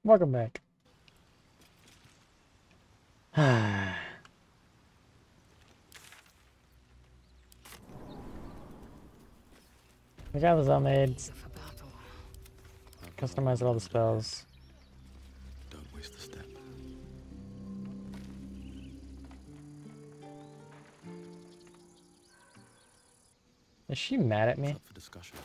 Welcome back. We got those all made. Customize all the spells. Don't waste a step. Is she mad at me? Up for discussion.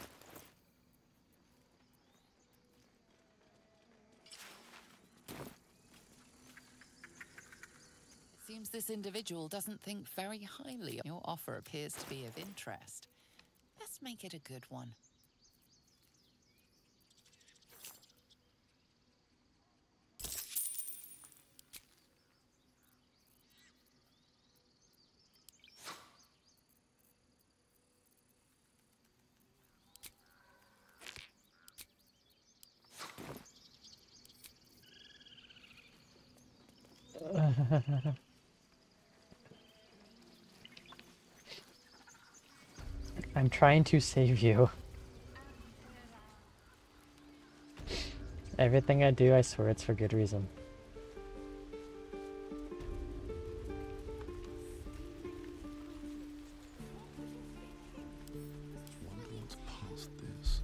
Seems this individual doesn't think very highly. Your offer appears to be of interest. Let's make it a good one. I'm trying to save you. Everything I do, I swear it's for good reason. Wonder what's past this.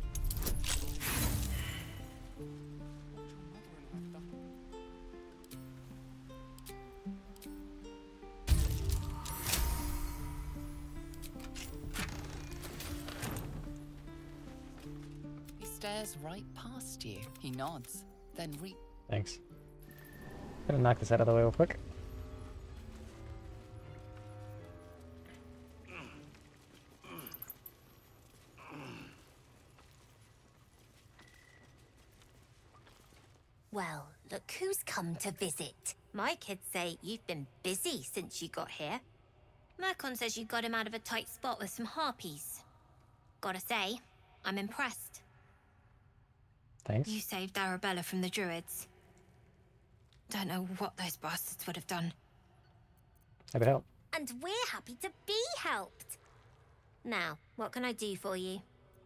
He stares right past you. He nods, then Thanks. Gonna knock this out of the way real quick. Well, look who's come to visit. My kids say you've been busy since you got here. Mercon says you got him out of a tight spot with some harpies. Gotta say, I'm impressed. Thanks. You saved Arabella from the druids. Don't know what those bastards would have done. I could help. And we're happy to be helped. Now, what can I do for you?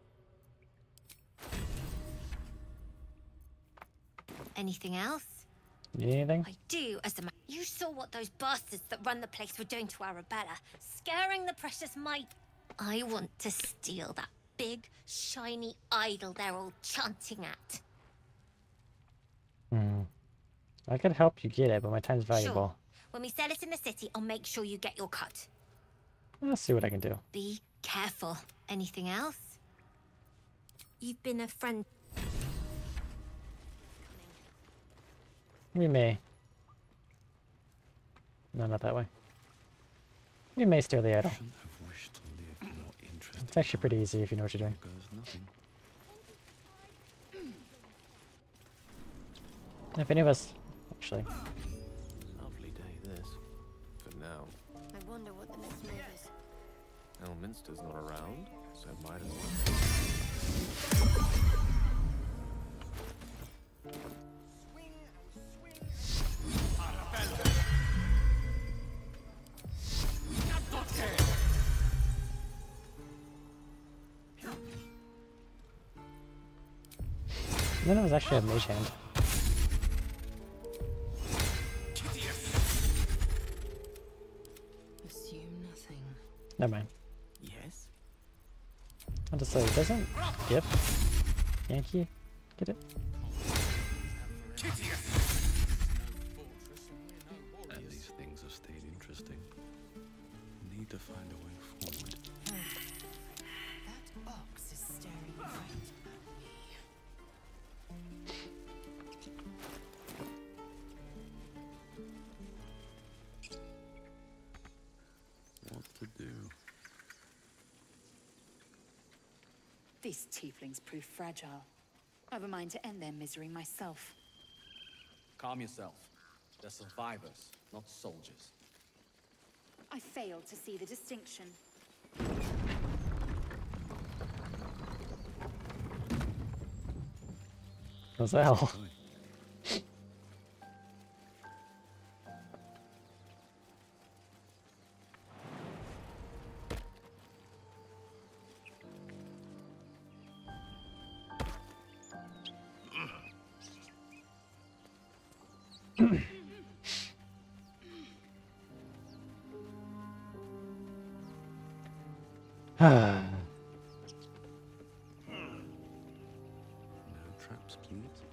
Anything else? Need anything? I do, as a man. You saw what those bastards that run the place were doing to Arabella, scaring the precious Mike. I want to steal that big, shiny idol they're all chanting at. I could help you get it, but my time's valuable. Sure. When we sell it in the city, I'll make sure you get your cut. Let's see what I can do. Be careful. Anything else? You've been a friend. We may. No, not that way. We may steal the idol. Shouldn't have wished to live more interesting. It's actually pretty easy if you know what you're doing. Goes nothing. If any of us, actually. Lovely day this. For now. I wonder what the next move is. Elminster's not around, so might as well. Then it was actually a mage hand. assume nothing. Never mind. Yes? I'll just say it doesn't gift. Yankee. Get it? And these things have stayed interesting. Need to find a way forward. That ox is staring right at me. What to do? These tieflings prove fragile. I've a mind to end their misery myself. Calm yourself. They're survivors, not soldiers. I fail to see the distinction. What's the hell? No traps, please.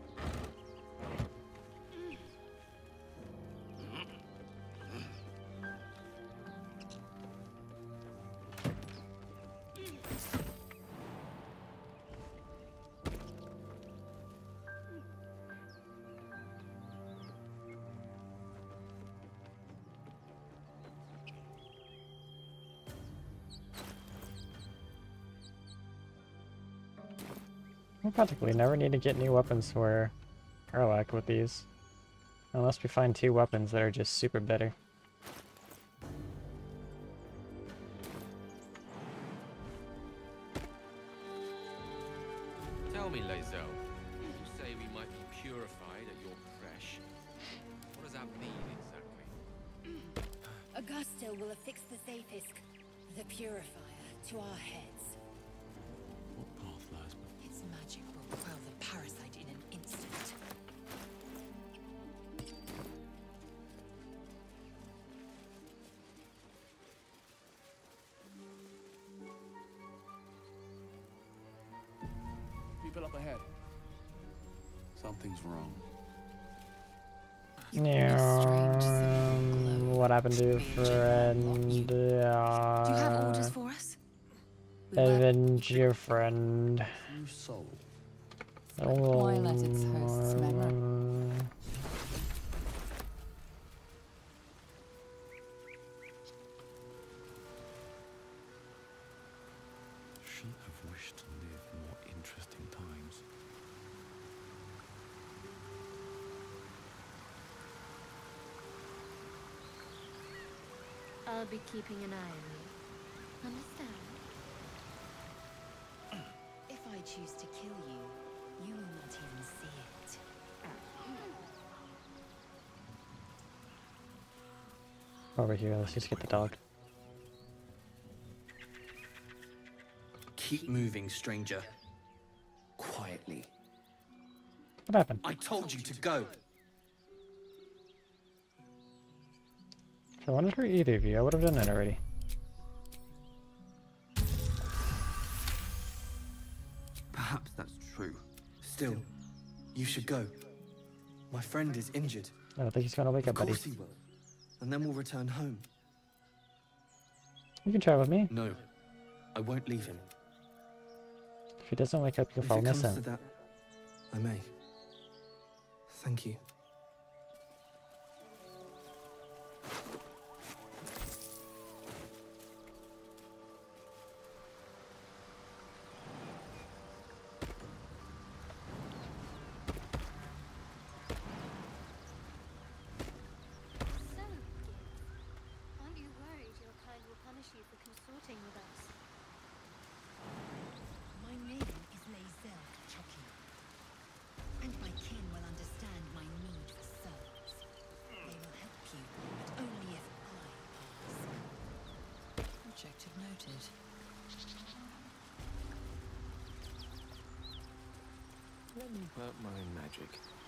We practically never need to get new weapons for Karlak with these. Unless we find 2 weapons that are just super better. Tell me, Lae'zel, you say we might be purified at your creche. What does that mean exactly? Augusta will affix the Zafisk, the purifier, to our heads. What path lies before? Its magic will quell the parasite in an instant. People up ahead. Something's wrong. What happened to your friend? Do you have orders for us? Avenge your friend. True soul. Why let its host's memory? Shouldn't have wished to live more interesting times. I'll be keeping an eye on you. Understand? If I choose to kill you, you will not even see it. Over here, let's just get the dog. Keep moving, stranger. Quietly. What happened? I told you to go. If I wanted to hurt either of you, I would have done that already. Perhaps that's true. Still, you should go. My friend is injured. I don't think he's gonna wake up, Of buddy. course he will. And then we'll return home. You can try with me. No, I won't leave him. If he doesn't wake up, you'll If fall it comes missing. to that, I may. Thank you. So, aren't you worried your kind will punish you for consorting with us? My name is Lae'zel Chucky, and my kin will understand my need for souls. They will help you, but only if I pass. Objective noted. Let me work my magic.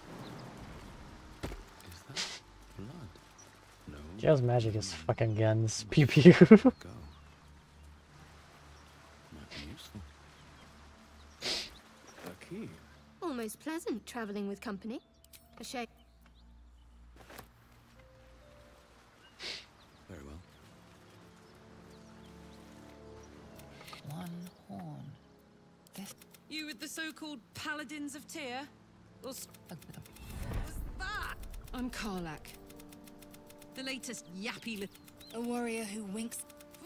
Is that blood? No. Joe's magic is fucking guns. Pew pew. Go. Might be useful. A key. Almost pleasant traveling with company. A shame. Very well. One horn. This. You with the so-called Paladins of Tyr? Or What's that? I'm Karlak. The latest yappy A warrior who winks.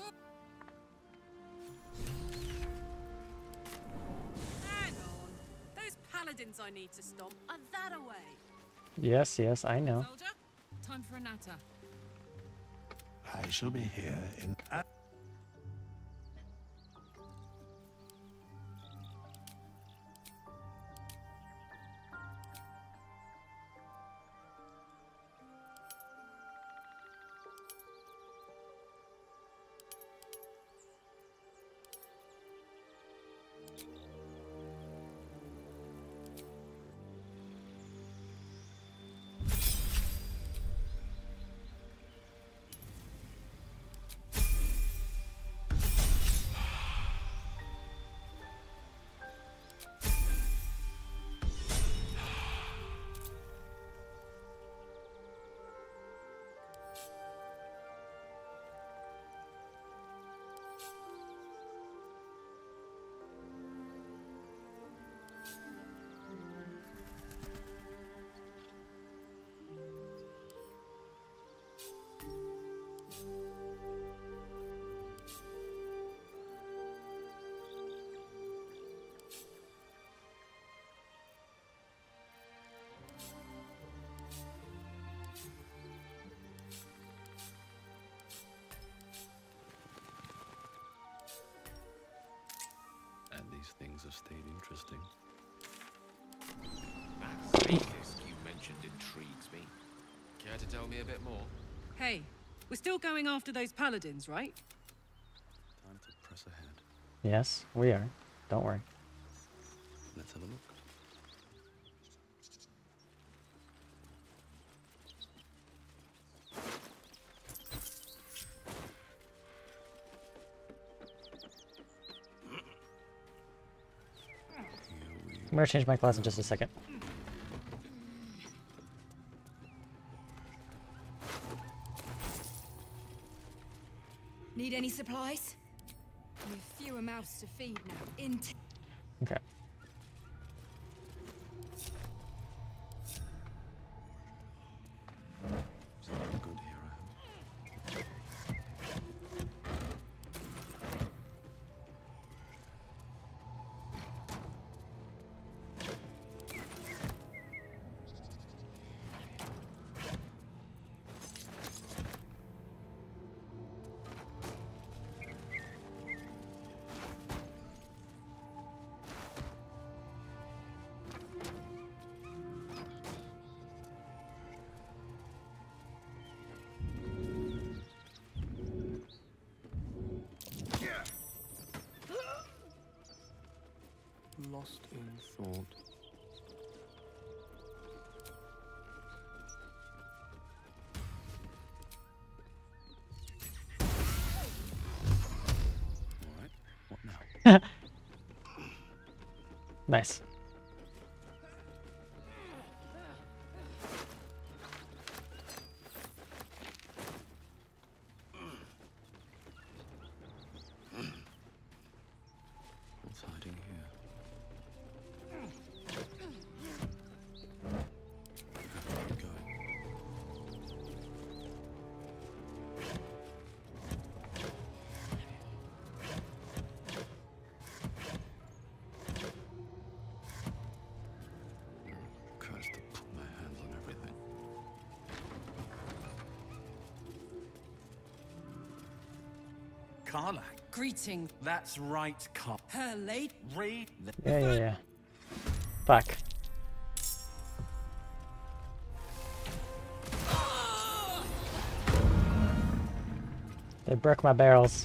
Hang on. Those Paladins I need to stop are that away. Yes, yes, I know. Soldier, time for a natter. I shall be here in... have stayed interesting. That safest you mentioned intrigues me. Care to tell me a bit more? Hey, we're still going after those paladins, right? Time to press ahead. Yes, we are. Don't worry. Let's have a look. I'm gonna change my class in just a second. Need any supplies? We've fewer mouths to feed now. Okay. Something good here, I hope. Lost in thought. All right, what now? Nice. What's hiding here? Keep going. Cursed to put my hands on everything. Carla. Greeting. That's right, Carl. Her lady. Read the Yeah. Fuck. They broke my barrels.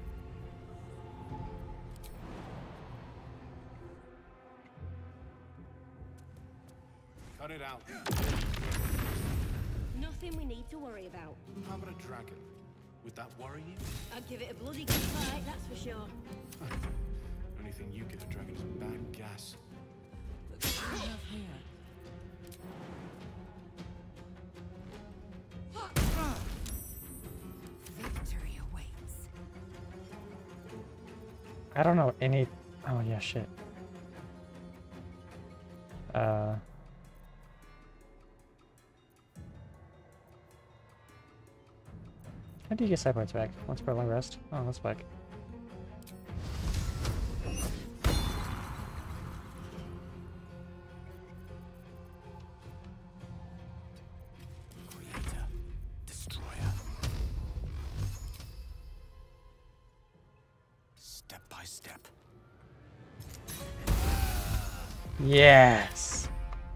Cut it out. Nothing we need to worry about. How about a dragon? Would that worry you? I'd give it a bloody good fight, that's for sure. Only thing you give a dragon is bad gas. What do we have here? Victory awaits. I don't know any... Oh, yeah, shit. How do you get side points back? Once per long rest? Oh, that's back. Creator, destroyer. Step by step. Yes!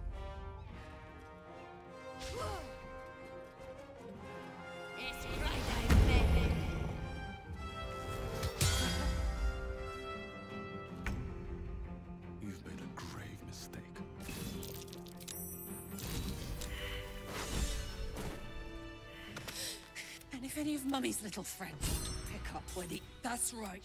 It's Friday, baby. You've made a grave mistake. And if any of Mummy's little friends want to pick up where the... That's right.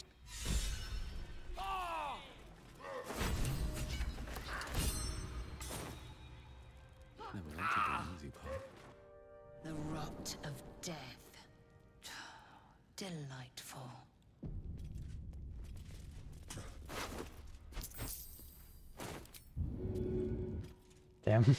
Never wanted the easy part. The rot of death. Delightful. Damn.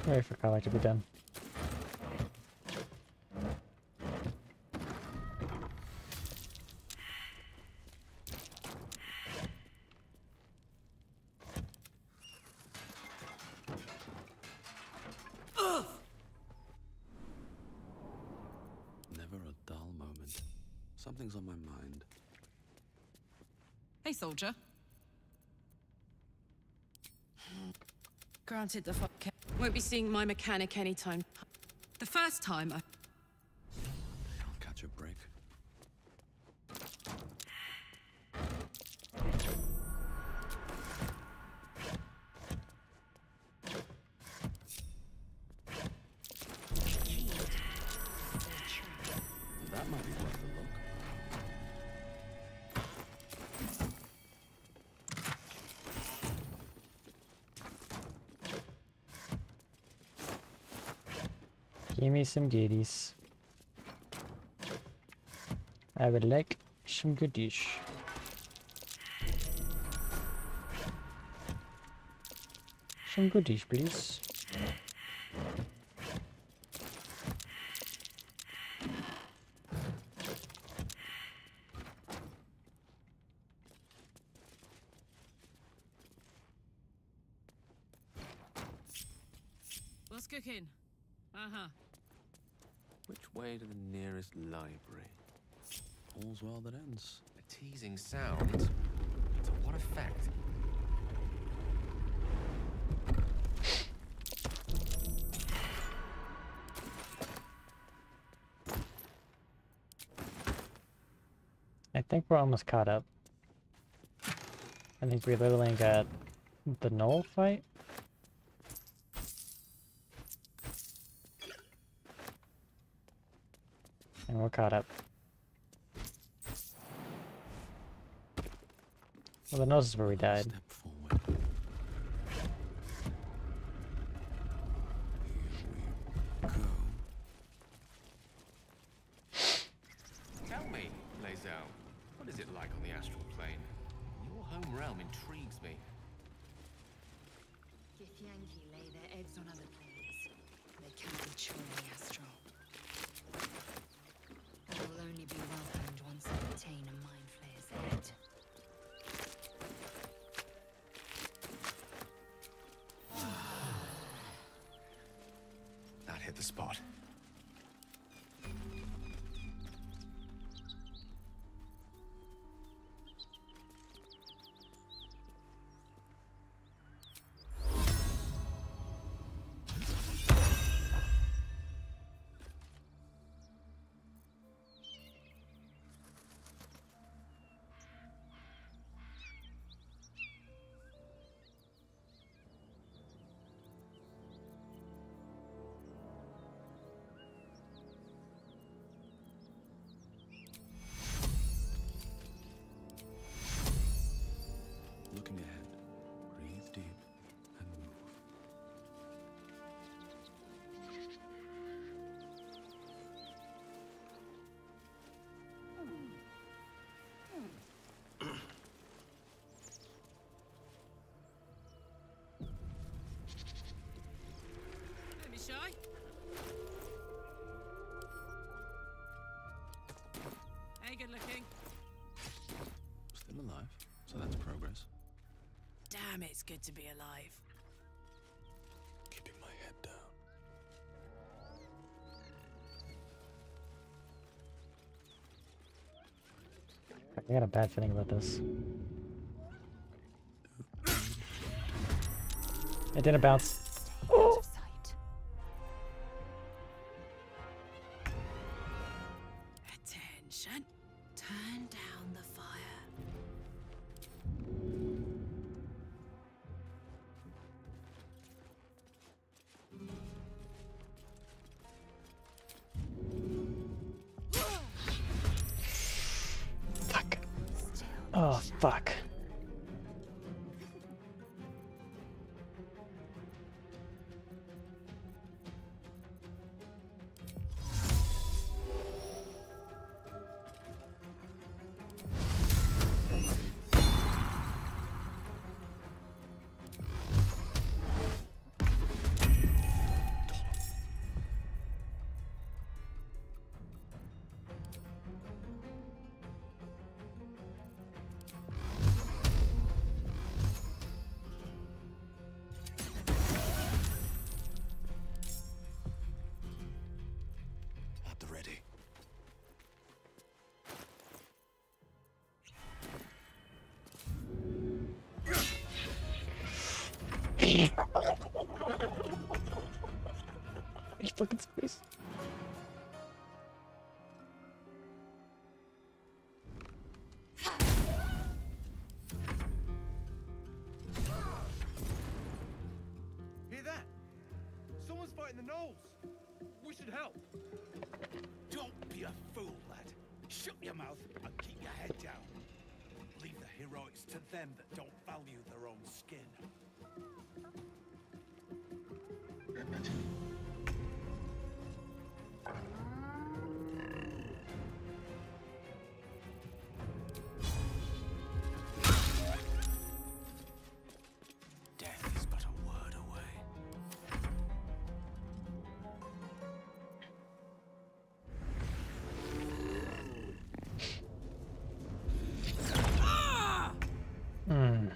Wait for Karlach to be done. Never a dull moment. Something's on my mind. Hey, soldier. Granted, the fuck won't be seeing my mechanic anytime. The first time I... I'll catch a break. That might be worth a look. Give me some goodies. I would like some goodies. Some goodies, please. What's cooking? Uh-huh. Which way to the nearest library? All's well that ends. A teasing sound? To what effect? I think we're almost caught up. I think we literally got the Knoll fight. And we're caught up. Well, the nose is where we died. Step forward. Here we go. Tell me, Lae'zel, what is it like on the astral plane? Your home realm intrigues me. Githyanki lay their eggs on other planes. They can't be truly astral. They will only be welcomed once they obtain a mind flayer's head. That hit the spot. Looking ahead. Breathe deep and move. Don't be shy. Hey, good looking. Still alive, so that's progress. Damn, it's good to be alive. Keeping my head down. I got a bad feeling about this. It didn't bounce. Out of sight. Attention. Turn down the fire. Fuck. Oh, fuck. His fucking space. Hear that? Someone's fighting the gnolls. We should help. Don't be a fool, lad. Shut your mouth and keep your head down. Leave the heroics to them that don't value their own skin. Death is but a word away. Hmm.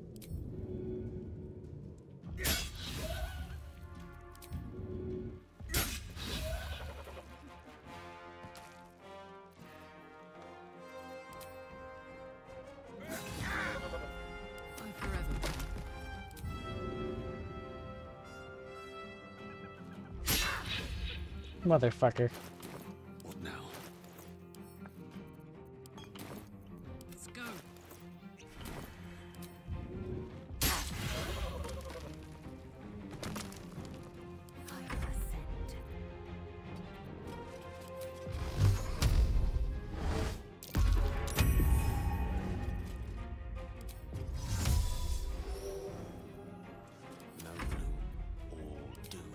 I forever. Motherfucker. What now? Let's go. I will ascend. No gloom or doom.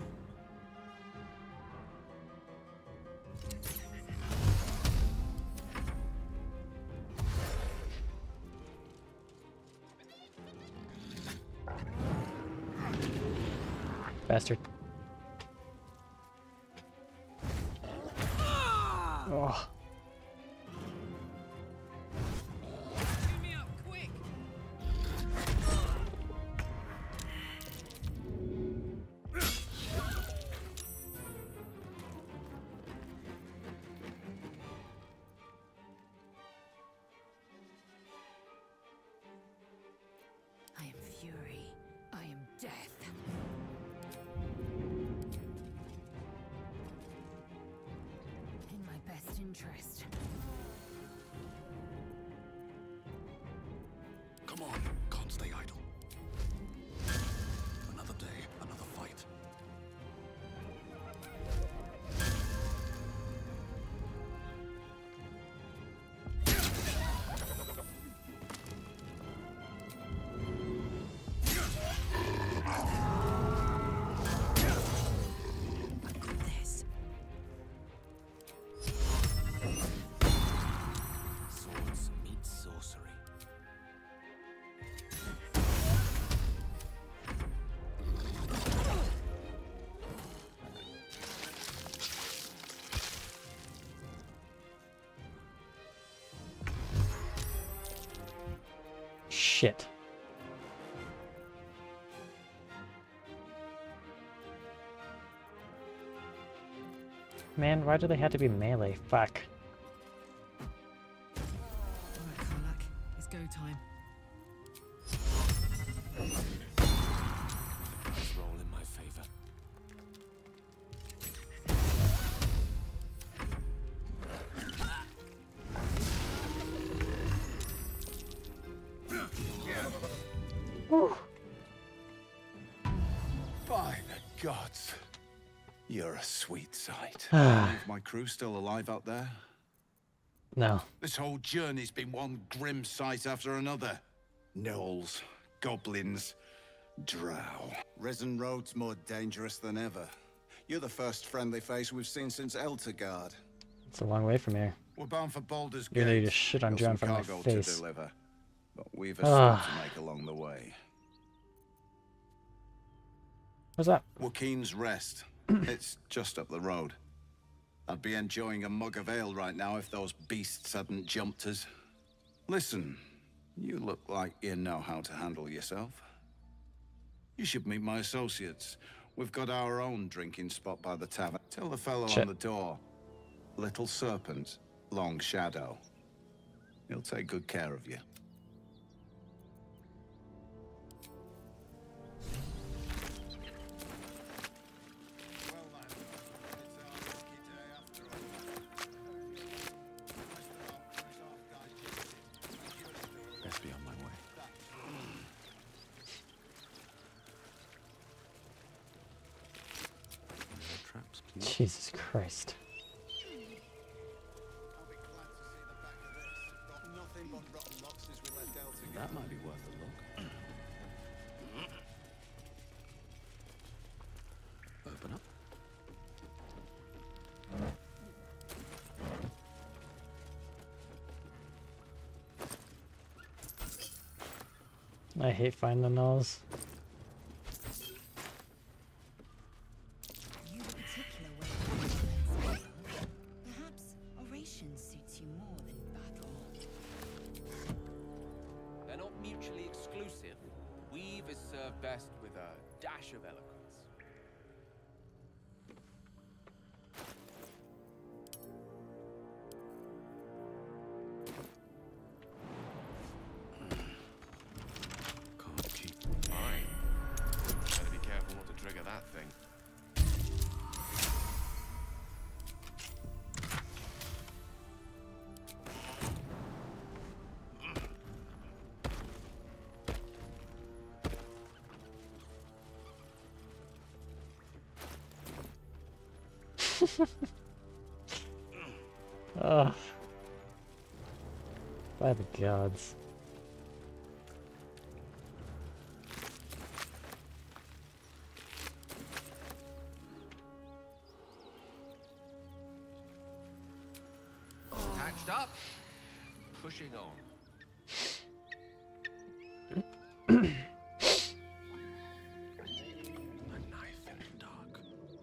Bastard. Oh. Clean me up, quick. I am fury. I am death. In my best interest. Come on, can't stay idle. Another day, another fight. This. Swords meet sorcery. Shit. Man, why do they have to be melee? Fuck. Alright, Karlak. It's go time. Let's roll in my favor. By the gods. You're a sweet sight. Is my crew still alive out there? No. This whole journey's been one grim sight after another. Gnolls, goblins, drow. Risen Road's more dangerous than ever. You're the first friendly face we've seen since Eltergard. It's a long way from here. We're bound for Baldurs You're ready Gate. to shit on Got John some from my cargo face. to deliver, but we've a stop to make along the way. What's up? Joaquin's Rest. It's just up the road. I'd be enjoying a mug of ale right now if those beasts hadn't jumped us. Listen, you look like you know how to handle yourself. You should meet my associates. We've got our own drinking spot by the tavern. Tell the fellow on the door. Little Serpent, Long Shadow. He'll take good care of you. Jesus Christ. I'll be glad to see the back of this. Got nothing but rotten luck since we let Delta go. That might be worth a look. Open up. I hate finding those. You a particular way of defense. Perhaps oration suits you more than battle. They're not mutually exclusive. Weave is served best with a dash of eloquence. Can't keep. Fine. Better be careful not to trigger that thing. Ugh. By the gods. Patched up. Pushing on. A knife in the dark.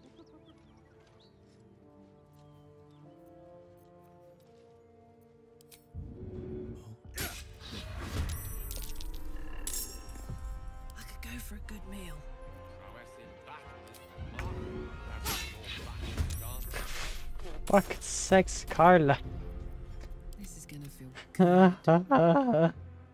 I could go for a good meal. Prowess in battle is remarkable. That's more battle dance. Fuck sex, Carla. This is gonna feel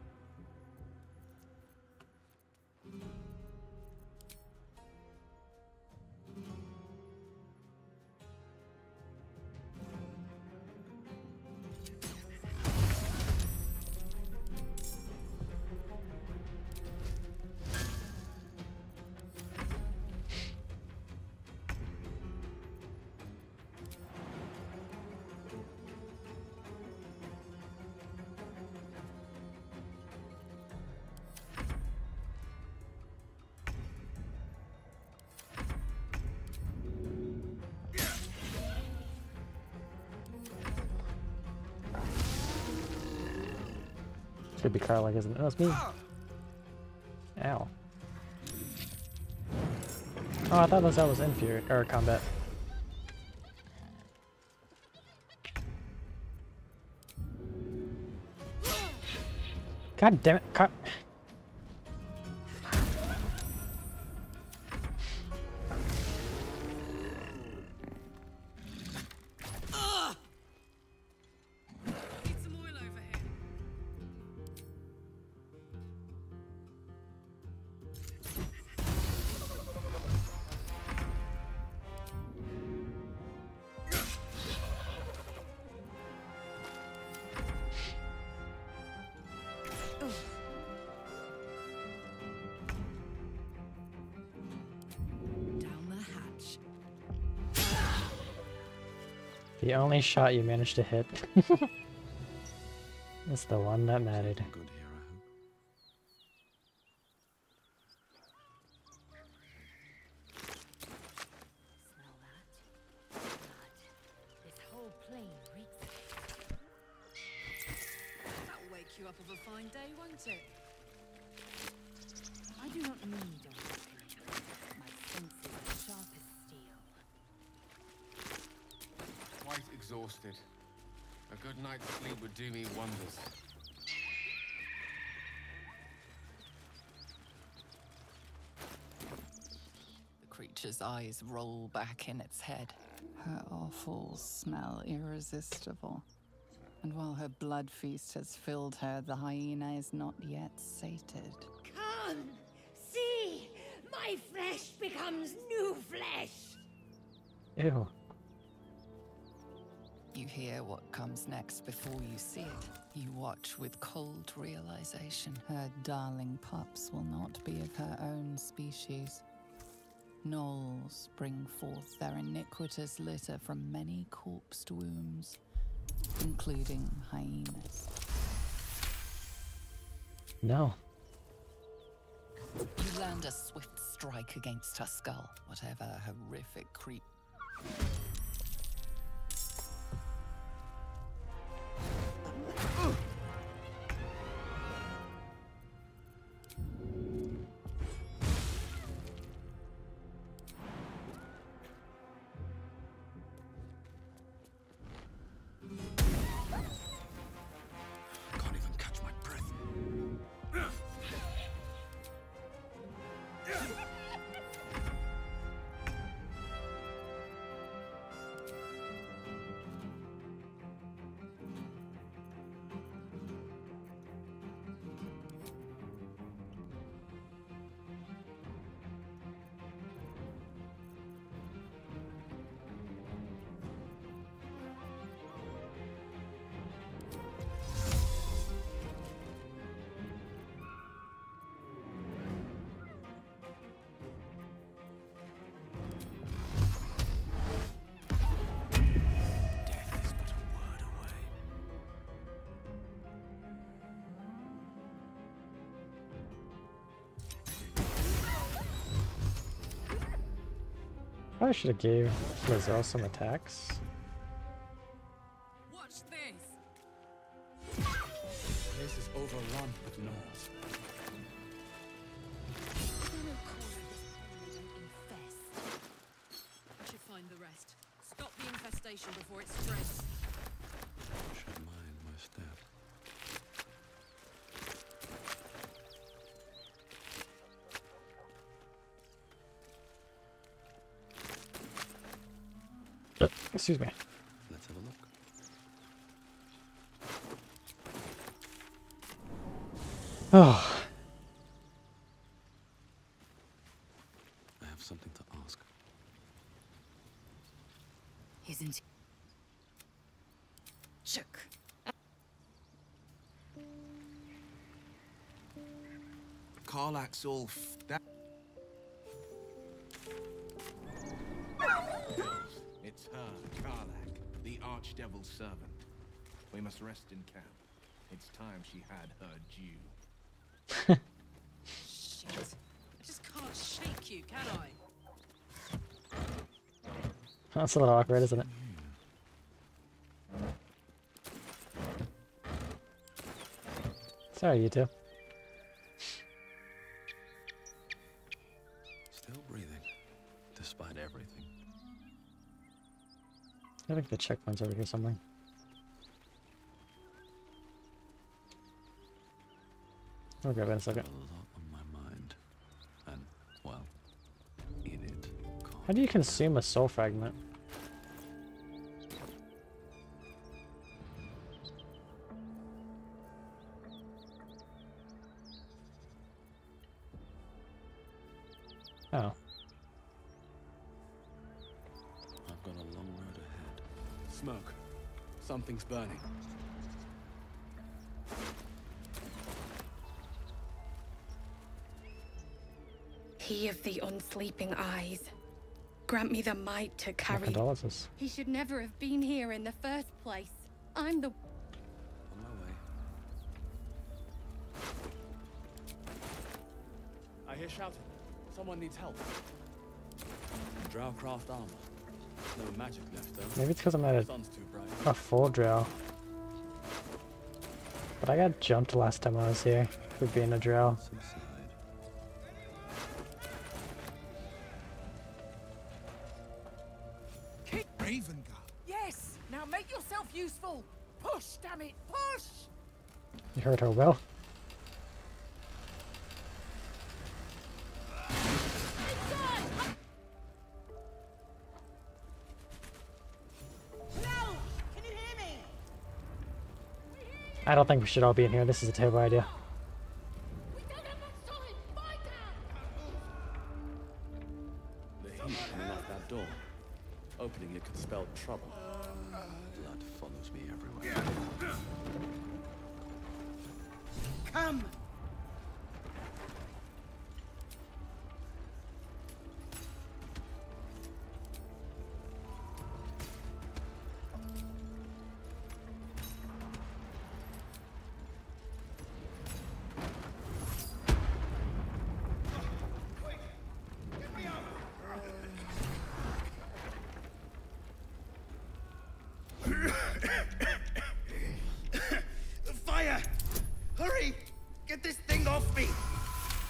Should be Carla, isn't it? Oh, it's me. Ow. Oh, I thought that was inferior or combat. God damn it, need some oil over here. Down the hatch. The only shot you managed to hit. That's the one that mattered. Good here, I hope. Smell that? Blood. This whole plain reeks of it. That'll wake you up of a fine day, won't it? I do not need awakening. My senses are sharp as steel. Quite exhausted. A good night's sleep would do me wonders. The creature's eyes roll back in its head. Her offals smell irresistible. And while her blood feast has filled her, the hyena is not yet sated. Come! See! My flesh becomes new flesh! Ew. You hear what comes next before you see it. You watch with cold realization. Her darling pups will not be of her own species. Gnolls bring forth their iniquitous litter from many corpsed wombs, including hyenas. No. You land a swift strike against her skull, whatever horrific creep. Probably should have gave Lizelle some attacks. Watch this. This is overrun with gnolls. I should find the rest. Stop the infestation before it spreads. Should mind my step. Excuse me. Let's have a look. Oh. I have something to ask. Isn't he? Shook. Karlach's all that. It's her, Karlach, the Archdevil's servant. We must rest in camp. It's time she had her due. Shit. I just can't shake you, can I? That's a little awkward, isn't it? Sorry, you two. Still breathing, despite everything. I think the checkpoint's over here somewhere. I'll grab it in a second. A lot on my mind, and well, in it. How do you consume a soul fragment? Oh. I've got a long road ahead. Smoke. Something's burning. He of the unsleeping eyes. Grant me the might to My carry. condolences. He should never have been here in the first place. I'm the. On my way. I hear shouting. Someone needs help. Drowcraft armor. No magic left though. Maybe it's because I'm not Sun's too bright. a full drow. But I got jumped last time I was here for being a drow. Ravenguard. Yes! Now make yourself useful! Push, damn it, push! You heard her well. Can you hear me? I don't think we should all be in here. This is a terrible idea. The heat coming off that door. Opening it could spell trouble. Blood follows me everywhere. Come!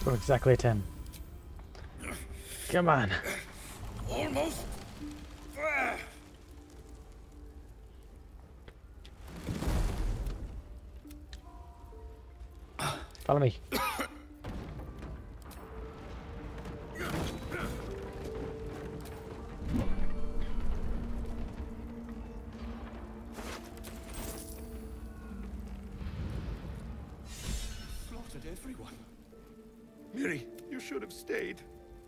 Oh, exactly 10. Come on. Almost. Follow me. Slaughtered everyone. Miri, you should have stayed.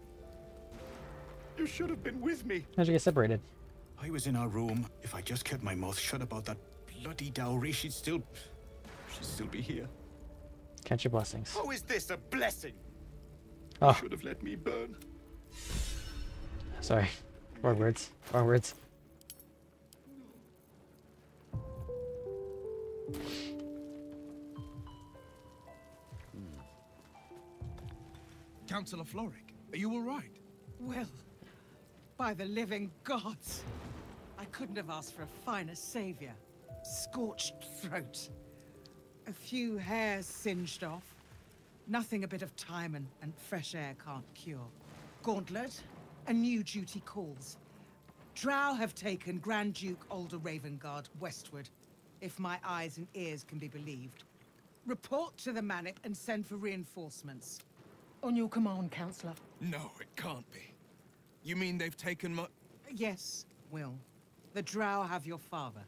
You should have been with me. How'd you get separated? I was in our room. If I just kept my mouth shut about that bloody dowry, she'd still be here. Count your blessings. How is this a blessing? Oh. You should have let me burn. Sorry. Wrong words. Wrong words. Councillor Floric, are you all right? Well, by the living gods. I couldn't have asked for a finer savior. Scorched throat. A few hairs singed off. Nothing a bit of time and fresh air can't cure. Gauntlet, a new duty calls. Drow have taken Grand Duke Alder Ravengard westward, if my eyes and ears can be believed. Report to the Manor and send for reinforcements. On your command, Councillor. No, it can't be. You mean they've taken my... Yes, Will. The Drow have your father.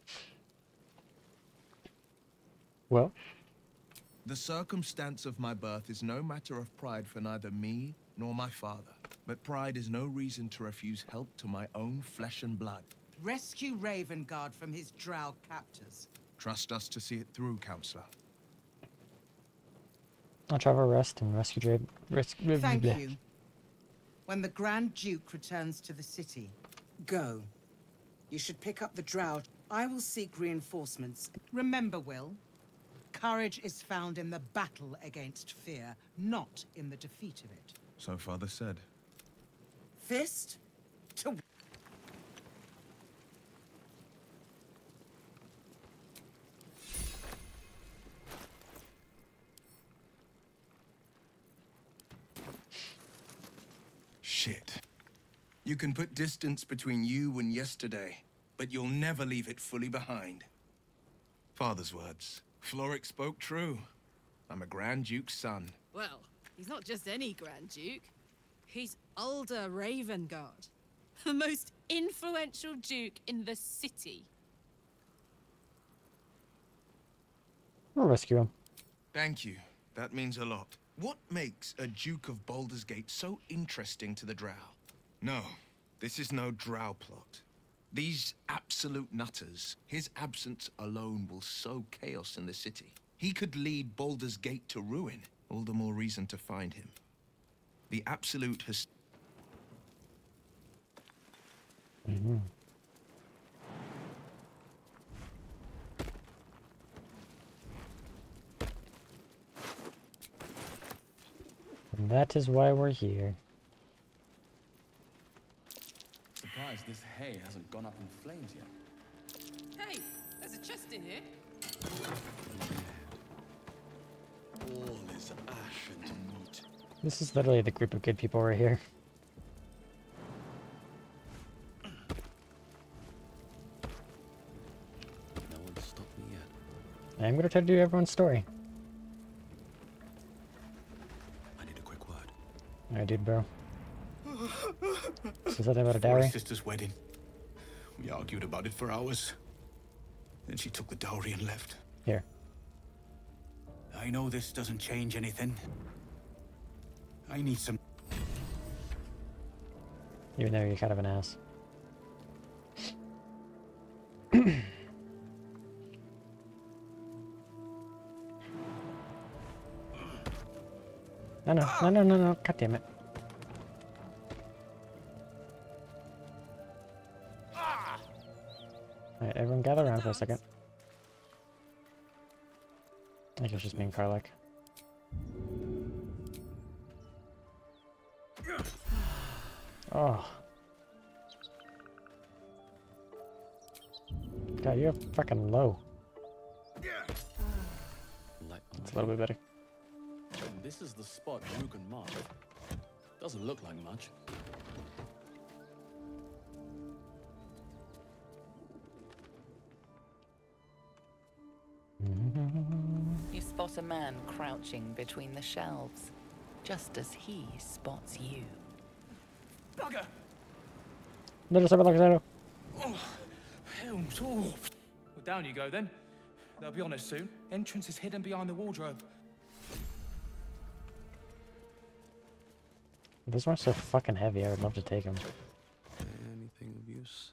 Well? The circumstance of my birth is no matter of pride for neither me nor my father. But pride is no reason to refuse help to my own flesh and blood. Rescue Ravengard from his Drow captors. Trust us to see it through, Councillor. I'll travel rest and rescue Dre. Thank you. When the Grand Duke returns to the city, go. You should pick up the Drow. I will seek reinforcements. Remember, Will, courage is found in the battle against fear, not in the defeat of it. So Father said. Fist to... Shit. You can put distance between you and yesterday, but you'll never leave it fully behind. Father's words. Floric spoke true. I'm a Grand Duke's son. Well, he's not just any Grand Duke. He's Alder Ravengard, the most influential Duke in the city. We'll rescue him. Thank you. That means a lot. What makes a Duke of Baldur's Gate so interesting to the Drow? No, this is no Drow plot. These absolute nutters, his absence alone will sow chaos in the city. He could lead Baldur's Gate to ruin. All the more reason to find him. The absolute has... Mm-hmm. And that is why we're here. Surprised this hay hasn't gone up in flames yet. Hey, there's a chest in here. All is ash and meat. This is literally the group of good people right here. No one's stopped me yet. I'm gonna try to do everyone's story. I need a quick word. Alright, dude, bro. Is that about a dowry? My sister's wedding. We argued about it for hours. Then she took the dowry and left. Here. I know this doesn't change anything. I need some... Even though you're kind of an ass. No. God damn it. Alright, everyone gather around for a second. I think it's just me and Karlak. Oh. God, you're fucking low. It's a little bit better. this is the spot Rugen marked. Doesn't look like much. You spot a man crouching between the shelves, just as he spots you. Bugger! Oh, helms. Oh. Well, down you go then. They'll be on us soon. Entrance is hidden behind the wardrobe. These ones are so fucking heavy, I would love to take them. Anything of use?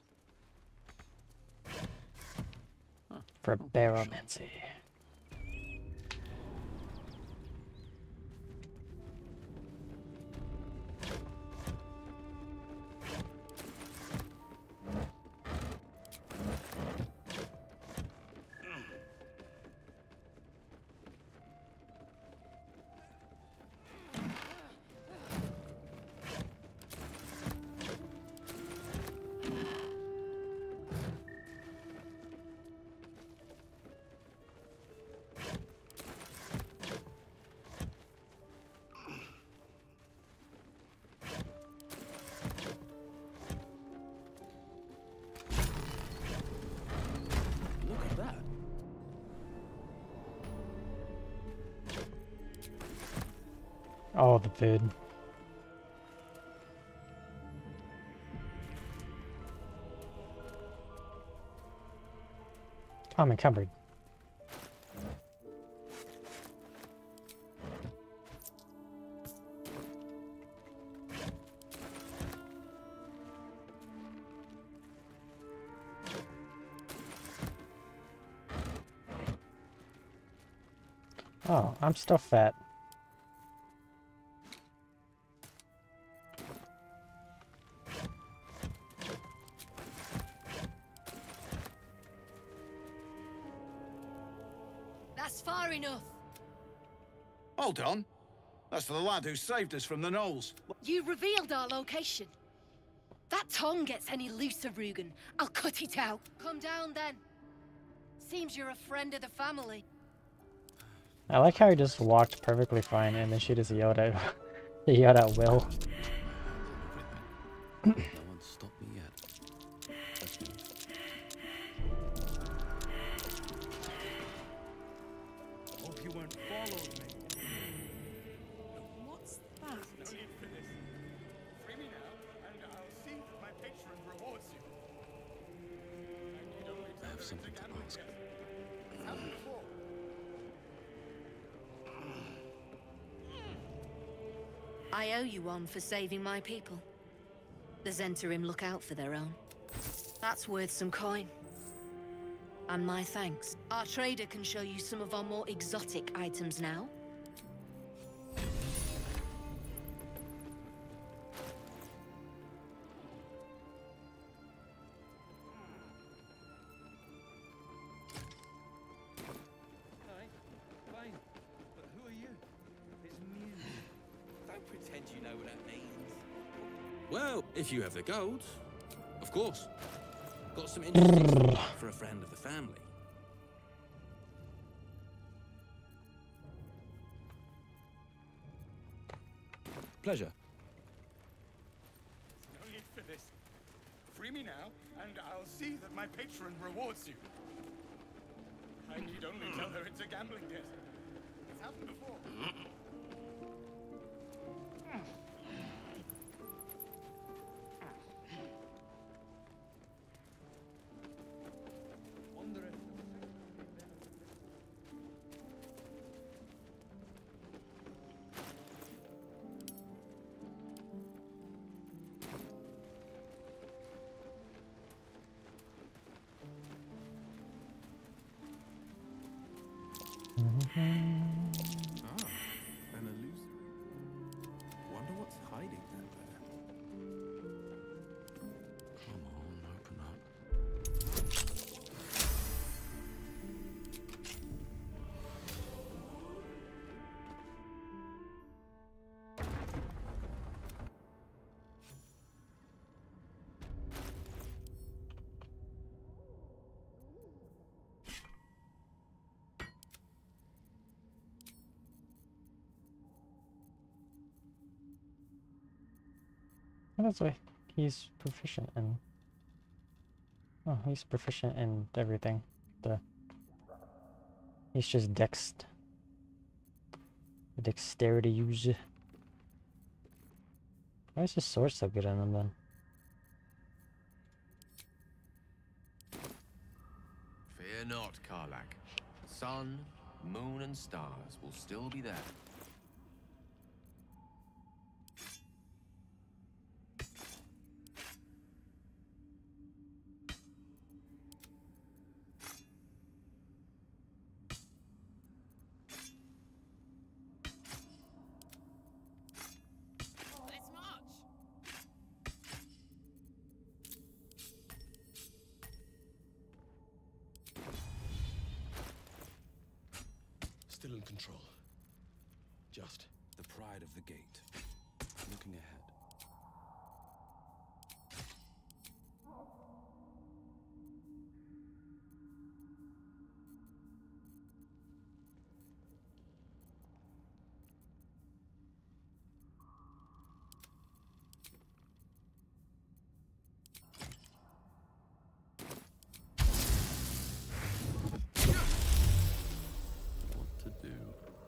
For baromancy. Oh, the food. Common cupboard. Oh, I'm still fat. That's far enough. Hold on. That's the lad who saved us from the gnolls. You revealed our location. That tongue gets any looser, Rugen, I'll cut it out. Come down then. Seems you're a friend of the family. I like how he just walked perfectly fine and then she just yelled at he yelled at Will. No one's stopped me yet. That's me. Hope you weren't following me. What's that? No need for this. Free me now, and I'll see that my patron rewards you. I have something to ask. I owe you one for saving my people. The Zentarim look out for their own. That's worth some coin. And my thanks. Our trader can show you some of our more exotic items now. Fine. But who are you? It's Muse. Don't pretend you know what that means. Well, if you have the gold, of course. Got some interesting stuff for a friend of the family. Pleasure. No need for this. Free me now, and I'll see that my patron rewards you. I need only tell her it's a gambling debt. It's happened before. Ah, Well, that's why he's proficient in. Oh, he's proficient in everything. He's just dexterity use. Why is his sword so good on him then? Fear not, Karlak. Sun, moon, and stars will still be there. Still in control. Just the pride of the gate. Looking ahead. What to do?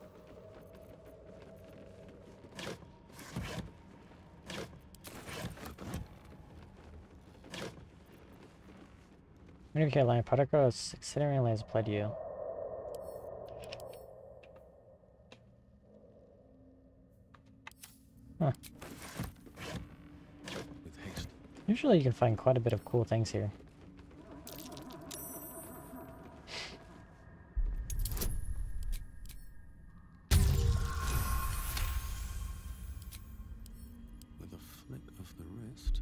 Okay, line protocol is considering as applied to you. Huh. With haste. Usually you can find quite a bit of cool things here. With a flick of the wrist.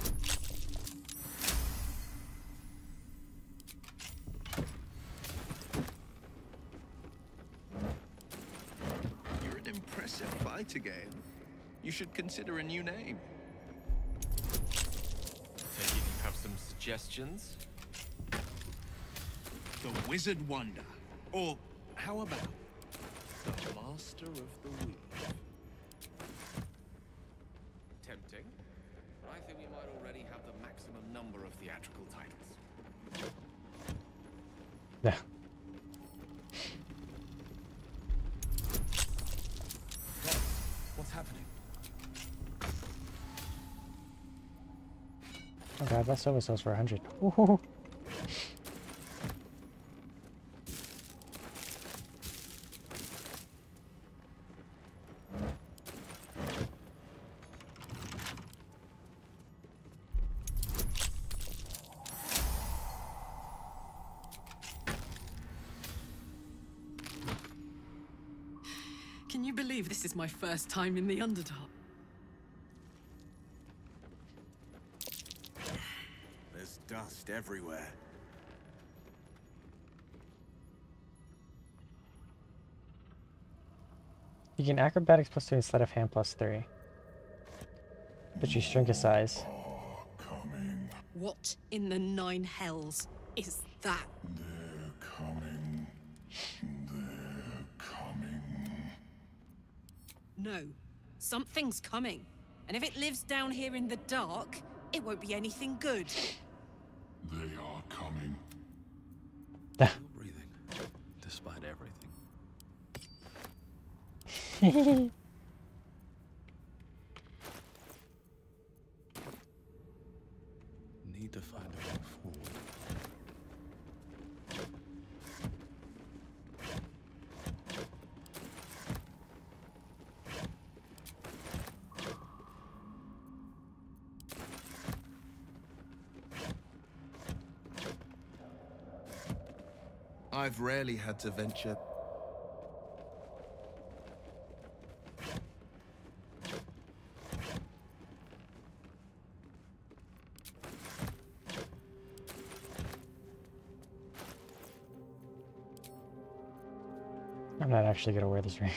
You're an impressive fighter, Gale. You should consider a new name. Take it you have some suggestions? The Wizard Wonder. Or how about the Master of the Weave? Tempting. But I think we might already have the maximum number of theatrical titles. Yeah. What's happening? Oh god, that silver sells for 100. Woohoo! Can you believe this is my first time in the Underdark? There's dust everywhere. You gain acrobatics +2 and sleight of hand +3. But you shrink his size. What in the 9 hells is that? No, something's coming. And if it lives down here in the dark, it won't be anything good. They are coming. Still breathing, despite everything. Need to find a way forward. I've rarely had to venture. I'm not actually gonna wear this ring.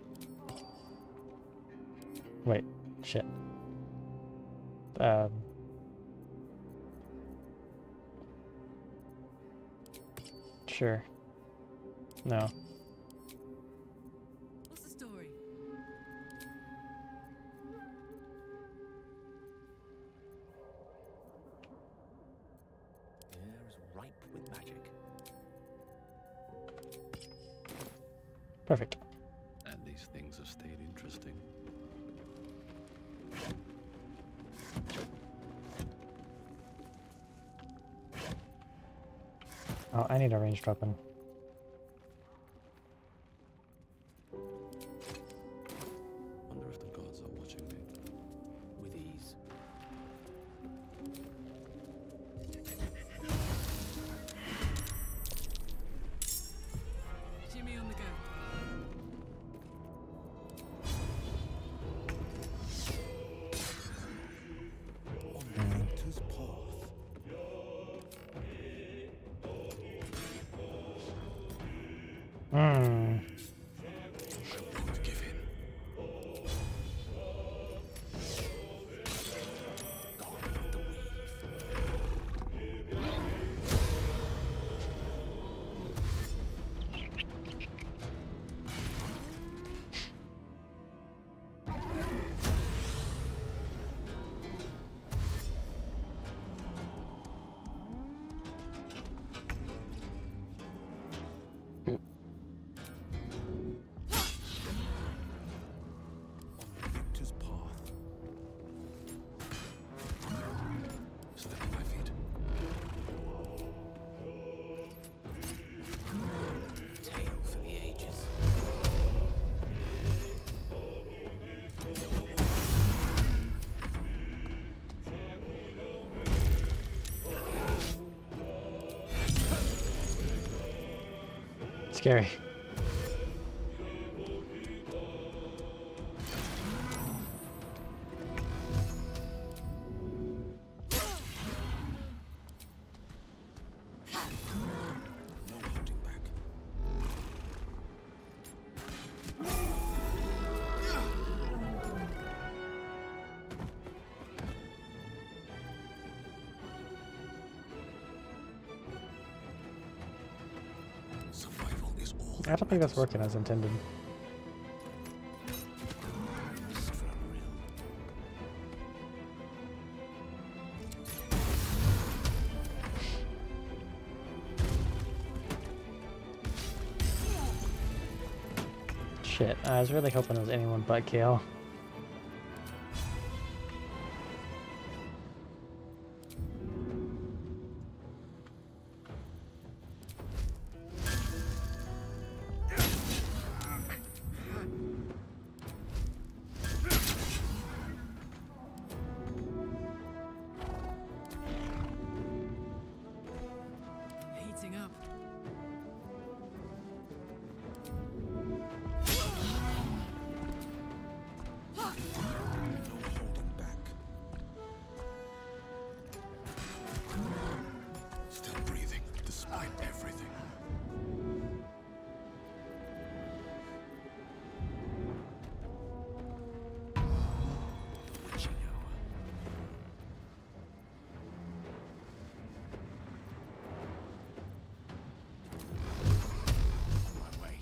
Wait, shit. Sure. No. What's the story? Perfect. And these things have stayed interesting. Oh, I need a ranged weapon. Wonder if the gods are watching me. With ease. Jimmy on the go. Victor's path. Hmm. I won't give in. Victor's path. Step on my feet. Tale for the ages. Scary. No holding back. Survival is all. I don't think that's working as intended. Shit, I was really hoping it was anyone but Kale. Heating up. No holding back. Still breathing, despite everything. Witching hour. On my way.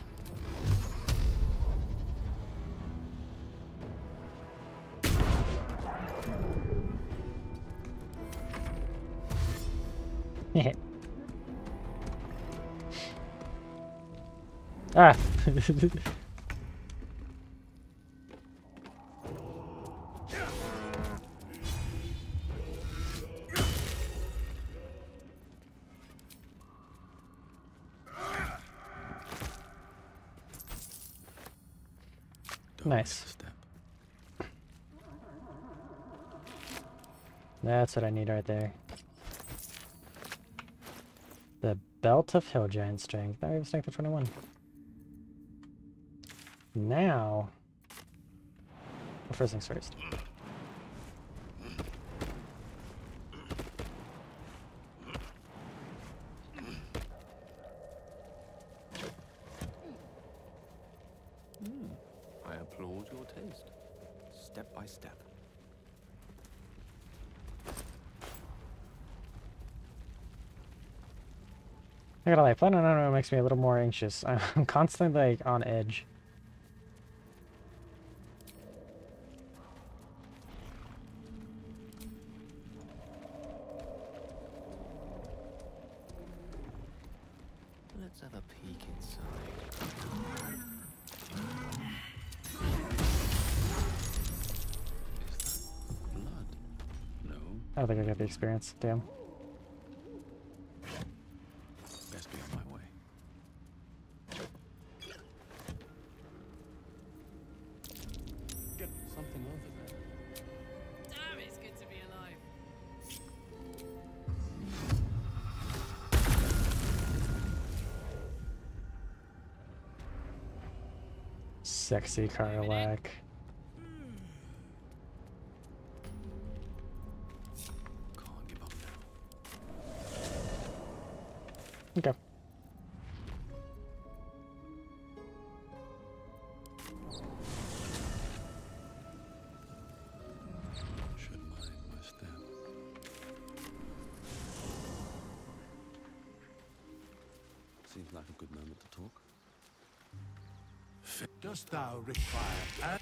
Ah! Nice. That's what I need right there. The Belt of Hill Giant Strength. Now we have strength of 21. Now, well, first things first. I applaud your taste. Step by step. I gotta lie, playing on it makes me a little more anxious. I'm constantly like on edge. Let's have a peek inside. I don't think I got the experience. Damn. Best be on my way. Get something over there. Damn, it's good to be alive. Sexy Karlak. Can't give up now. Okay. Should mind my step. Seems like a good moment to talk. Dost thou require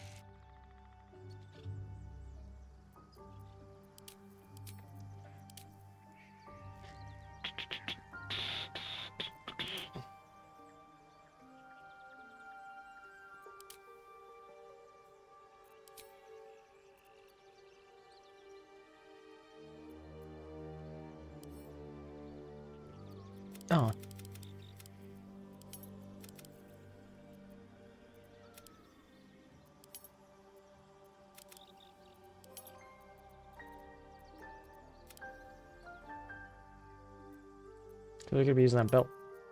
Oh. We could be using that belt.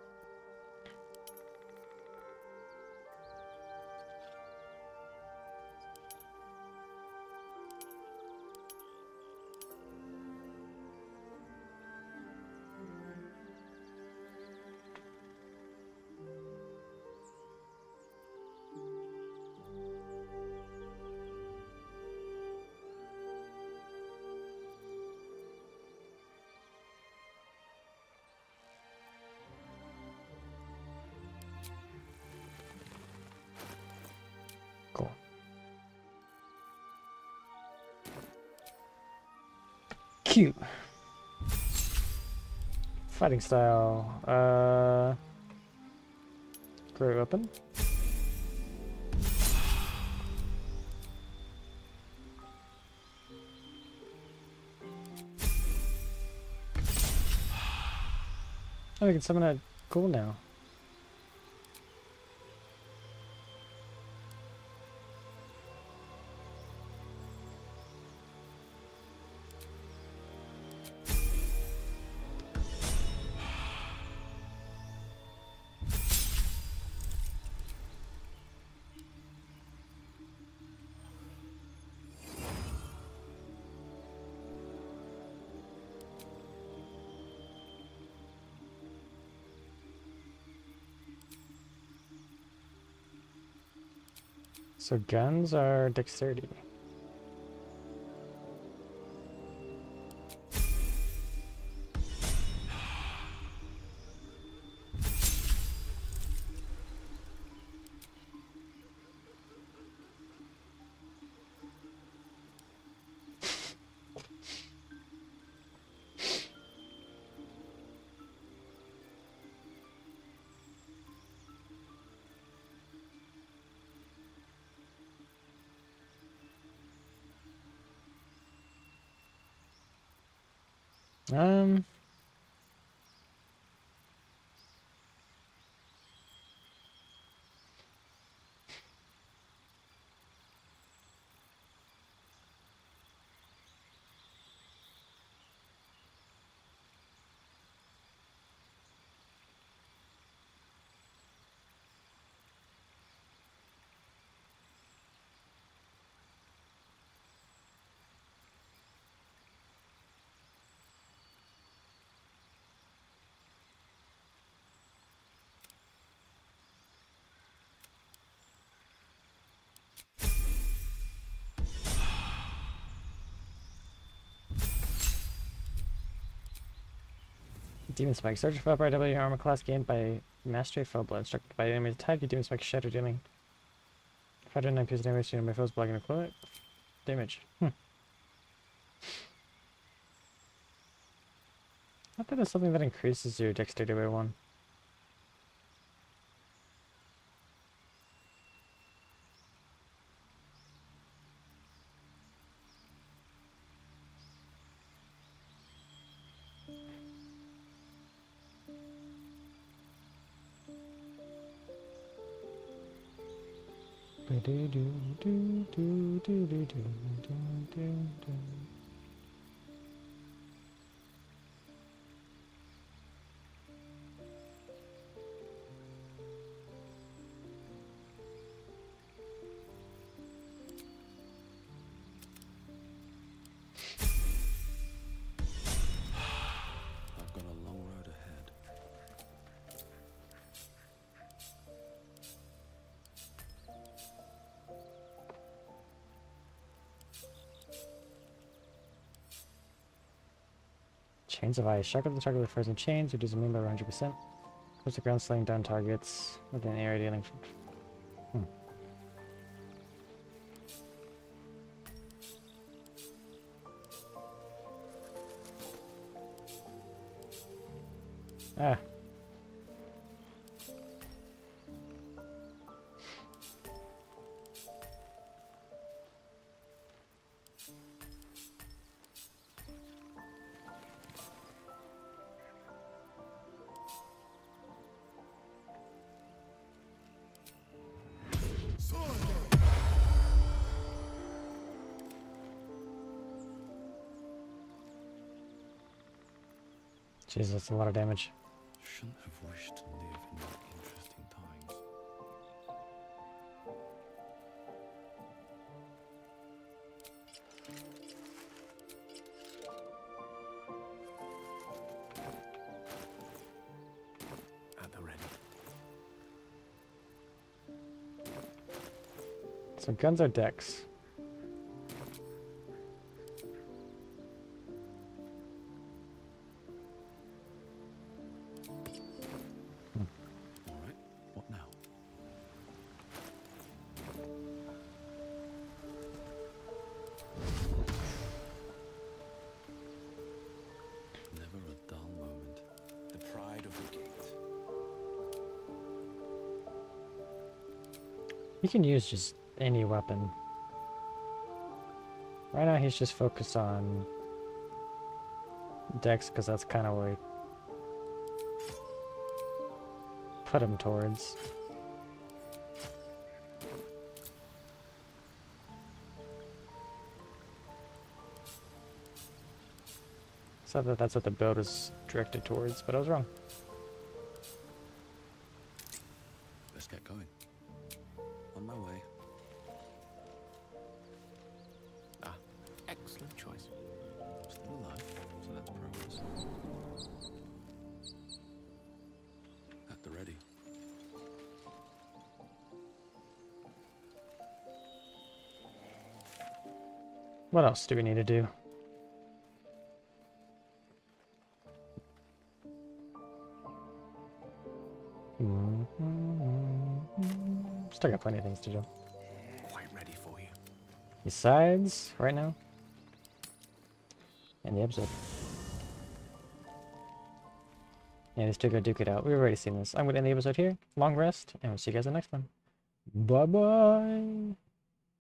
Cool. Cute. Fighting style. Great weapon. Oh, we can summon a ghoul now. So guns are dexterity. Um, Demon Spike. Search for upright W armor class gained by Mastery Foe Blood. Struck by the enemy's attack, your Demon Spike shatter dealing 509 pieces of damage to my foe's blocking equivalent damage. I thought that's something that increases your dexterity by 1. I've got a long road ahead. Chains of ice. Shock up the target with frozen chains, reduce immune by 100%. Push the ground, slowing down targets within area dealing. Ah. Jesus, that's a lot of damage. Shouldn't have wished to live in more interesting times. At the ready. So guns are decks. Alright, what now? Never a dull moment. The pride of the gate. You can use just any weapon. Right now he's just focused on Dex because that's kind of where we put him towards. So that's what the build is directed towards, but I was wrong. Let's get going. On my way. Ah, excellent choice. Still alive, so that's progress. At the ready. What else do we need to do? Still got plenty of things to do. Quite ready for you. Besides, right now, in the episode. Yeah, these two go duke it out. We've already seen this. I'm going to end the episode here. Long rest, and we'll see you guys in the next one. Bye-bye!